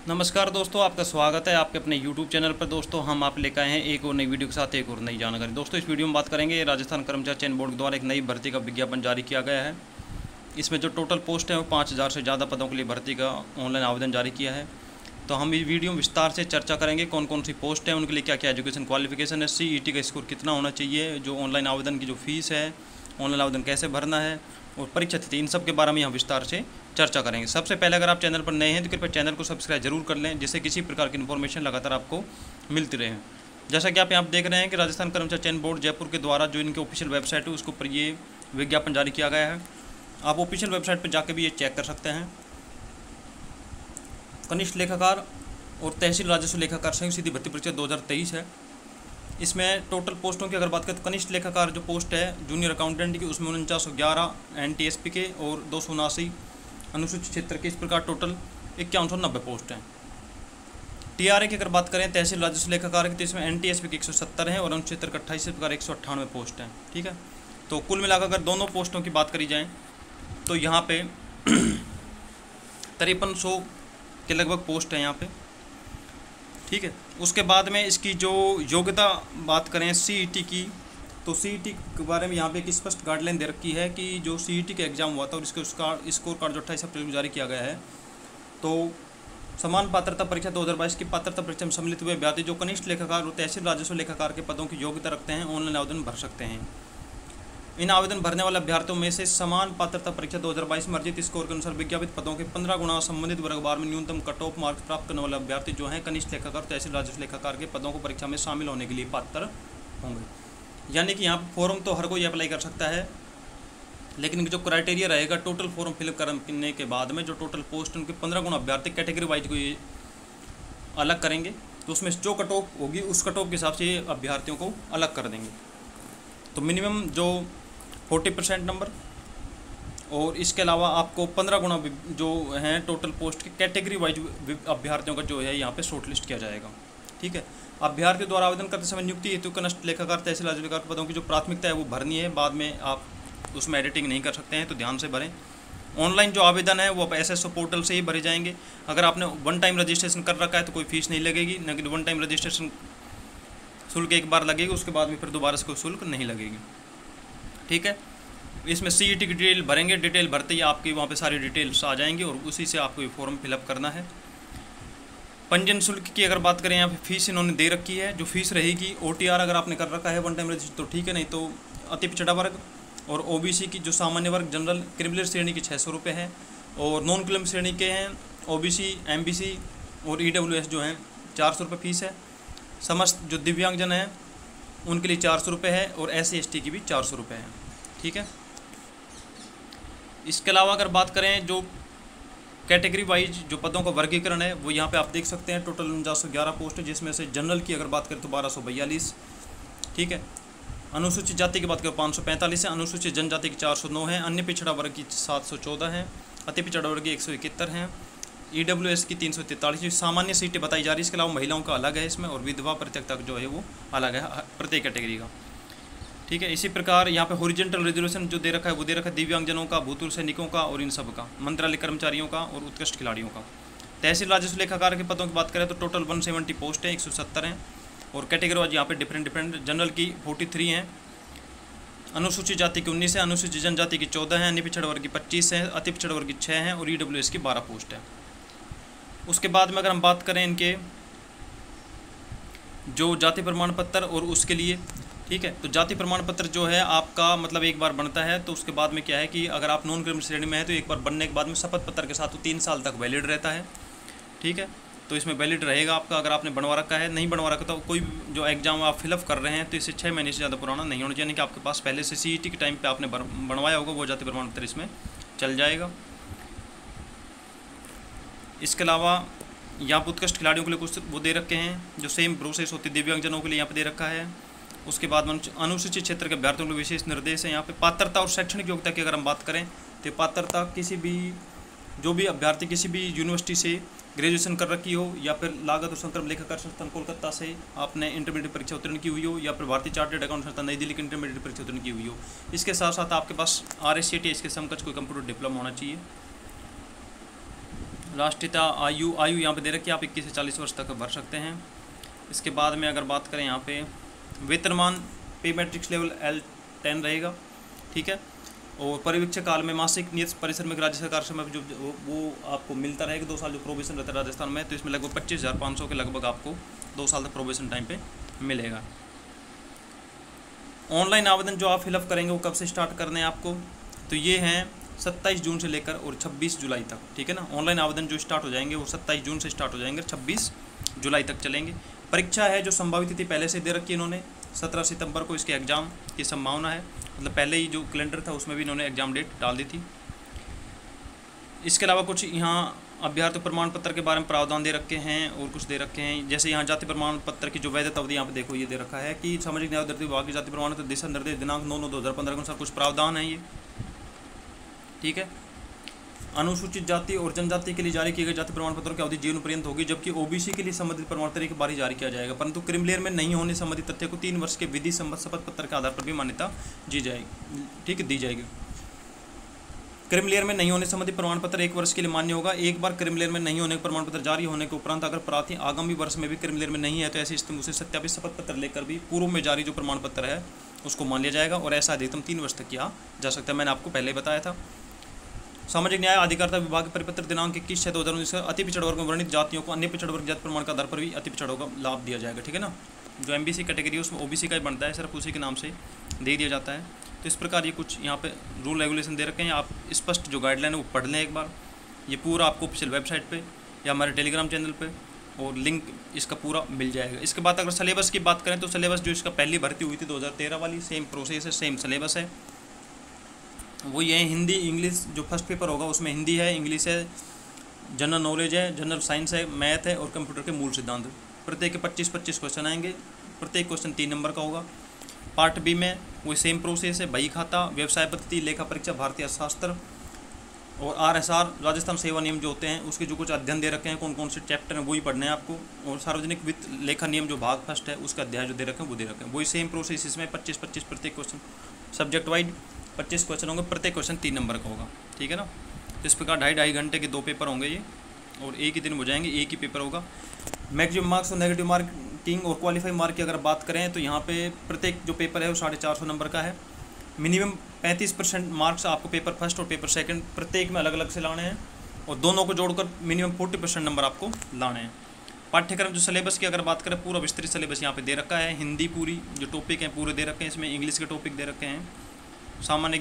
नमस्कार दोस्तों, आपका स्वागत है आपके अपने YouTube चैनल पर। दोस्तों हम आप लेकर आए हैं एक और नई वीडियो के साथ एक और नई जानकारी। दोस्तों इस वीडियो में बात करेंगे राजस्थान कर्मचारी चयन बोर्ड द्वारा एक नई भर्ती का विज्ञापन जारी किया गया है। इसमें जो टोटल पोस्ट है वो 5000 से ज़्यादा पदों के लिए भर्ती का ऑनलाइन आवेदन जारी किया है। तो हम इस वीडियो में विस्तार से चर्चा करेंगे कौन कौन सी पोस्ट है, उनके लिए क्या क्या एजुकेशन क्वालिफिकेशन है, CET का स्कोर कितना होना चाहिए, जो ऑनलाइन आवेदन की जो फीस है, ऑनलाइन आवेदन कैसे भरना है और परीक्षा तिथि, इन सब के बारे में यहाँ विस्तार से चर्चा करेंगे। सबसे पहले अगर आप चैनल पर नए हैं तो कृपया चैनल को सब्सक्राइब जरूर कर लें, जिससे किसी प्रकार की इन्फॉर्मेशन लगातार आपको मिलती रहे। जैसा कि आप यहाँ देख रहे हैं कि राजस्थान कर्मचारी चयन बोर्ड जयपुर के द्वारा जो इनके ऑफिशियल वेबसाइट है उसके ऊपर ये विज्ञापन जारी किया गया है। आप ऑफिशियल वेबसाइट पर जाकर भी ये चेक कर सकते हैं। कनिष्ठ लेखाकार और तहसील राजस्व लेखाकार संयुक्त सीधी भर्ती परीक्षा 2023 है। इसमें टोटल पोस्टों की अगर बात करें तो कनिष्ठ लेखाकार जो पोस्ट है जूनियर अकाउंटेंट की, उसमें 4911 NTSP के और 279 अनुसूचित क्षेत्र के, इस प्रकार टोटल 5190 पोस्ट हैं। TRA की अगर बात करें तहसील राजस्व लेखाकार की, तो इसमें NTSP के 170 हैं और अनुसूचित क्षेत्र का 28, इस प्रकार 198 पोस्ट हैं। ठीक है, तो कुल मिलाकर अगर दोनों पोस्टों की बात करी जाए तो यहाँ पे 5300 के लगभग पोस्ट है यहाँ पे। ठीक है, उसके बाद में इसकी जो योग्यता बात करें CET की, तो CET के बारे में यहाँ पे एक स्पष्ट गाइडलाइन दे रखी है कि जो CET का एग्ज़ाम हुआ था और इसके उसका स्कोर कार्ड जो 28 अप्रैल को जारी किया गया है, तो समान पात्रता परीक्षा 2022 की पात्रता परीक्षा में सम्मिलित हुए अभ्यर्थी जो कनिष्ठ लेखाकार और तहसील राजस्व लेखाकार के पदों की योग्यता रखते हैं ऑनलाइन आवेदन भर सकते हैं। इन आवेदन भरने वाले अभ्यर्थियों में से समान पात्रता परीक्षा 2022 में अर्जित स्कोर के अनुसार विज्ञापित पदों के 15 गुना संबंधित वर्गवार में न्यूनतम कट ऑफ मार्क्स प्राप्त करने वाले अभ्यर्थी जो हैं कनिष्ठ लेखाकार तहसील राजस्व लेखाकार के पदों को परीक्षा में शामिल होने के लिए पात्र होंगे। यानी कि यहाँ फॉर्म तो हर कोई अप्लाई कर सकता है, लेकिन जो क्राइटेरिया रहेगा टोटल फॉर्म फिलअप करने के बाद में जो टोटल पोस्ट उनके 15 गुना अभ्यर्थी कैटेगरी वाइज को ये अलग करेंगे, तो उसमें जो कट ऑफ होगी उस कट ऑफ के हिसाब से ये अभ्यर्थियों को अलग कर देंगे। तो मिनिमम जो 40% नंबर और इसके अलावा आपको 15 गुना जो हैं टोटल पोस्ट के कैटेगरी वाइज अभ्यर्थियों का जो है यहाँ पे शॉर्ट लिस्ट किया जाएगा। ठीक है, अभ्यर्थियों द्वारा आवेदन करते समय नियुक्ति हेतु कनिष्ठ लेखाकार तहसील राजस्व लेखाकार पदों की जो प्राथमिकता है वो भरनी है, बाद में आप उसमें एडिटिंग नहीं कर सकते हैं, तो ध्यान से भरें। ऑनलाइन जो आवेदन है वो SSO पोर्टल से ही भरे जाएंगे। अगर आपने वन टाइम रजिस्ट्रेशन कर रखा है तो कोई फीस नहीं लगेगी, लेकिन वन टाइम रजिस्ट्रेशन शुल्क एक बार लगेगी, उसके बाद में फिर दोबारा से कोई शुल्क नहीं लगेगी। ठीक है, इसमें CET की डिटेल भरेंगे, डिटेल भरते ही आपकी वहाँ पे सारी डिटेल्स आ जाएंगी और उसी से आपको ये फॉर्म फिलअप करना है। पंजीयन शुल्क की अगर बात करें यहाँ पे फीस इन्होंने दे रखी है। जो फीस रहेगी OTR अगर आपने कर रखा है वन टाइम रजिस्टर तो ठीक है, नहीं तो अति पिछड़ा वर्ग और OBC की जो सामान्य वर्ग जनरल क्रिमिनल श्रेणी की 600 रुपये है और नॉन क्रिमिनल श्रेणी के हैं OBC MBC और EWS जो हैं 400 रुपये फीस है। समस्त जो दिव्यांगजन हैं उनके लिए 400 रुपये है और SC/ST की भी 400 रुपये है। ठीक है, इसके अलावा अगर बात करें जो कैटेगरी वाइज जो पदों का वर्गीकरण है वो यहाँ पे आप देख सकते हैं। टोटल 4911 पोस्ट है, जिसमें से जनरल की अगर बात करें तो 1242। ठीक है, अनुसूचित जाति की बात करें 545 है, अनुसूचित जनजाति की 409 है, अन्य पिछड़ा वर्ग की 714 है, अति पिछड़ा वर्ग की 171 है, EWS की 343। सामान्य सीटें बताई जा रही है। इसके अलावा महिलाओं का अलग है इसमें और विधवा परित्यक्ता जो है वो अलग है प्रत्येक कैटेगरी का। ठीक है, इसी प्रकार यहाँ पे हॉरिजॉन्टल रिजर्वेशन जो दे रखा है वो दे रखा है दिव्यांगजनों का, भूतपूर्व सैनिकों का और इन सब का, मंत्रालय कर्मचारियों का और उत्कृष्ट खिलाड़ियों का। तहसील राजस्व लेखाकार के पदों की बात करें तो टोटल 170 पोस्ट है, 170 हैं और कैटेगरी वाइज यहाँ पे डिफरेंट जनरल की 43 हैं, अनुसूचित जाति की 19 है, अनुसूचित जनजाति की 14 है, अन्य पिछड़ा वर्ग की 25 है, अति पिछड़ा वर्ग की 6 हैं और EWS की 12 पोस्ट है। उसके बाद में अगर हम बात करें इनके जो जाति प्रमाण पत्र और उसके लिए, ठीक है, तो जाति प्रमाण पत्र जो है आपका मतलब एक बार बनता है, तो उसके बाद में क्या है कि अगर आप नॉन क्रिमिनल श्रेणी में है तो एक बार बनने के बाद में शपथ पत्र के साथ वो 3 साल तक वैलिड रहता है। ठीक है, तो इसमें वैलिड रहेगा आपका। अगर आपने बनवा रखा है, नहीं बनवा रखा तो कोई जो एग्जाम आप फिलअप कर रहे हैं तो इसे 6 महीने से ज़्यादा पुराना नहीं होना चाहिए, यानी कि आपके पास पहले से CET के टाइम पर आपने बनवाया होगा वो जाति प्रमाण पत्र इसमें चल जाएगा। इसके अलावा यहाँ उत्कृष्ट खिलाड़ियों के लिए कुछ वो दे रखे हैं, जो सेम प्रोसेस होती है दिव्यांगजनों के लिए यहाँ पे दे रखा है। उसके बाद अनुसूचित क्षेत्र के अभ्यर्थियों के विशेष निर्देश है यहाँ पे। पात्रता और शैक्षणिक योग्यता की अगर हम बात करें तो पात्रता किसी भी जो भी अभ्यर्थी किसी भी यूनिवर्सिटी से ग्रेजुएशन कर रखी हो या फिर लागत और संक्रम लेखाकार संस्थान कोलकाता से आपने इंटरमीडिएट परीक्षा उत्तीर्ण की हुई हो या फिर भारतीय चार्टर्ड अकाउंट संस्थान नई दिल्ली की इंटरमीडिएट परीक्षा उत्तीर्ण की हुई हो। इसके साथ साथ आपके पास RSCT इसके समकक्ष कोई कंप्यूटर डिप्लोमा होना चाहिए। राष्ट्रीयता आयु यहाँ पे दे रखी है, आप 21 से 40 वर्ष तक भर सकते हैं। इसके बाद में अगर बात करें यहाँ पे वेतनमान पे मैट्रिक्स लेवल L10 रहेगा, ठीक है। और परिवीक्षण काल में मासिक नियत परिश्रम राज्य सरकार समय जो वो आपको मिलता रहेगा 2 साल जो प्रोबेशन रहता है राजस्थान में, तो इसमें लगभग 25,500 के लगभग आपको 2 साल तक प्रोबेशन टाइम पे मिलेगा। ऑनलाइन आवेदन जो आप फिलअप करेंगे वो कब से स्टार्ट करने हैं आपको, तो ये हैं 27 जून से लेकर और 26 जुलाई तक, ठीक है ना। ऑनलाइन आवेदन जो स्टार्ट हो जाएंगे वो 27 जून से स्टार्ट हो जाएंगे, 26 जुलाई तक चलेंगे। परीक्षा है जो संभावित तिथि पहले से दे रखी है इन्होंने, 17 सितंबर को इसके एग्ज़ाम की संभावना है, मतलब पहले ही जो कैलेंडर था उसमें भी इन्होंने एग्ज़ाम डेट डाल दी थी। इसके अलावा कुछ यहाँ अभ्यर्थी प्रमाण पत्र के बारे में प्रावधान दे रखे हैं और कुछ दे रखे हैं, जैसे यहाँ जाति प्रमाण पत्र की जो वैधता अवधि यहाँ पे देखो ये दे रखा है कि सामाजिक न्याय अधिकारिता विभाग की जाति प्रमाण पत्र दिशा निर्देश दिनांक 9/9/2015 के अनुसार कुछ प्रावधान है ये, ठीक है। अनुसूचित जाति और जनजाति के लिए जारी किए गए जाति प्रमाण पत्रों की अवधि जीवन पर्यंत होगी, जबकि ओबीसी के लिए संबंधित प्रमाण पत्र एक बार ही जारी किया जाएगा, परंतु क्रिमिलेयर में नहीं होने संबंधित तथ्य को 3 वर्ष के विधि सम्मत शपथ पत्र के आधार पर भी मान्यता दी जाएगी, ठीक है, दी जाएगी। क्रिमिलेयर में नहीं होने संबंधी प्रमाण पत्र 1 वर्ष के लिए मान्य होगा। एक बार क्रिमिलेयर में नहीं होने का प्रमाण पत्र जारी होने के उपरांत अगर प्रार्थी आगामी वर्ष में भी क्रिमिलेयर में नहीं है तो ऐसी स्थिति में उसे सत्यापित शपथ पत्र लेकर भी पूर्व में जारी जो प्रमाण पत्र है उसको मान लिया जाएगा, और ऐसा अधिकतम 3 वर्ष तक किया जा सकता है, मैंने आपको पहले बताया था। सामाजिक न्याय अधिकारिता विभाग के परिपत्र दिनांक 21/6/2019 अति पिछड़ वर्ग में वर्णित जातियों को अन्य पिछड़ वर्ग जाति प्रमाण के आधार पर भी अति पिछड़ वर्ग का लाभ दिया जाएगा, ठीक है ना। जो एमबीसी कैटेगरी है उसमें ओबीसी का ही बनता है, सिर्फ उसी के नाम से दे दिया जाता है। तो इस प्रकार ये कुछ यहाँ पे रूल रेगुलेशन दे रखे हैं, आप स्पष्ट जो गाइडलाइन है वो पढ़ लें एक बार। ये पूरा आपको ऑफिशियल वेबसाइट पे या हमारे टेलीग्राम चैनल पे और लिंक इसका पूरा मिल जाएगा। इसके बाद अगर सिलेबस की बात करें तो सिलेबस जो इसका पहली भर्ती हुई थी 2013 वाली, सेम प्रोसेस है, सेम सिलेबस है। वो ये हिंदी इंग्लिश जो फर्स्ट पेपर होगा उसमें हिंदी है, इंग्लिश है, जनरल नॉलेज है, जनरल साइंस है, मैथ है और कंप्यूटर के मूल सिद्धांत। प्रत्येक के 25-25 क्वेश्चन आएंगे, प्रत्येक क्वेश्चन 3 नंबर का होगा। पार्ट बी में वही सेम प्रोसेस है, बही खाता, व्यवसाय पद्धति, लेखा परीक्षा, भारतीय अर्थशास्त्र और आरएसआर राजस्थान सेवा नियम जो होते हैं उसके जो कुछ अध्ययन दे रखे हैं, कौन कौन से चैप्टर हैं वही पढ़ने हैं आपको। और सार्वजनिक वित्त लेखा नियम जो भाग फर्स्ट है उसका अध्याय जो दे रखे हैं वो दे रखे हैं, वही सेम प्रोसेस। इसमें 25-25 प्रत्येक क्वेश्चन, सब्जेक्ट वाइज 25 क्वेश्चन होंगे, प्रत्येक क्वेश्चन 3 नंबर का होगा, ठीक है ना। इस प्रकार 2.5 घंटे के 2 पेपर होंगे ये, और एक ही दिन हो जाएंगे, एक ही पेपर होगा। मैक्सिमम मार्क्स और नेगेटिव मार्किंग और क्वालिफाई मार्क की अगर बात करें तो यहाँ पे प्रत्येक जो पेपर है वो 450 नंबर का है। मिनिमम 35% मार्क्स आपको पेपर फर्स्ट और पेपर सेकंड प्रत्येक में अलग अलग से लाने हैं, और दोनों को जोड़कर मिनिमम 40% नंबर आपको लाने हैं। पाठ्यक्रम जो सिलेबस की अगर बात करें पूरा विस्तृत सिलेबस यहाँ पे दे रखा है। हिंदी पूरी जो टॉपिक हैं पूरे दे रखे हैं, इसमें इंग्लिश के टॉपिक दे रखे हैं, सामान्य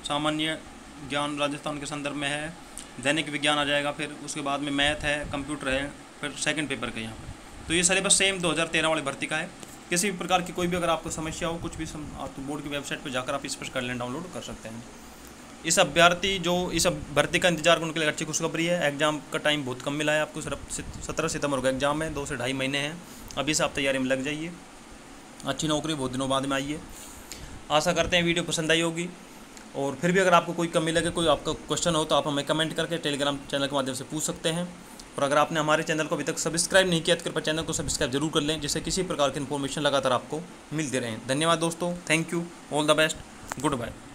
ज्ञान राजस्थान के संदर्भ में है, दैनिक विज्ञान आ जाएगा, फिर उसके बाद में मैथ है, कंप्यूटर है, फिर सेकंड पेपर का यहाँ पर। तो ये सिलेबस सेम 2013 वाले भर्ती का है। किसी भी प्रकार की कोई भी अगर आपको समस्या हो कुछ भी तो बोर्ड की वेबसाइट पर जाकर आप स्पष्ट गाइडलाइन डाउनलोड कर सकते हैं। इस अभ्यर्थी जो इस भर्ती का इंतजार उनके लिए अच्छी खुशखबरी है, एग्जाम का टाइम बहुत कम मिला है आपको, सिर्फ 17 सितंबर का एग्जाम है, 2 से 2.5 महीने हैं। अभी से आप तैयारी में लग जाइए, अच्छी नौकरी बहुत दिनों बाद में आई है। आशा करते हैं वीडियो पसंद आई होगी, और फिर भी अगर आपको कोई कमी लगे, कोई आपका क्वेश्चन हो तो आप हमें कमेंट करके टेलीग्राम चैनल के माध्यम से पूछ सकते हैं। और अगर आपने हमारे चैनल को अभी तक सब्सक्राइब नहीं किया तो कृपया चैनल को सब्सक्राइब जरूर कर लें, जिससे किसी प्रकार की इन्फॉर्मेशन लगातार आपको मिलती रहे। धन्यवाद दोस्तों, thank you, all the best, good bye.